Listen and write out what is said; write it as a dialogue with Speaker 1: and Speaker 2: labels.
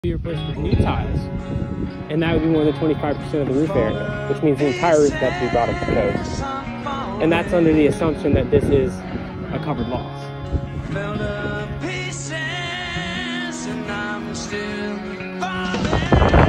Speaker 1: be replaced with new tiles, and that would be more than 25% of the roof area, which means the entire roof would have to be brought up to code. And that's under the assumption that this is a covered loss. Fell to pieces and I'm still falling.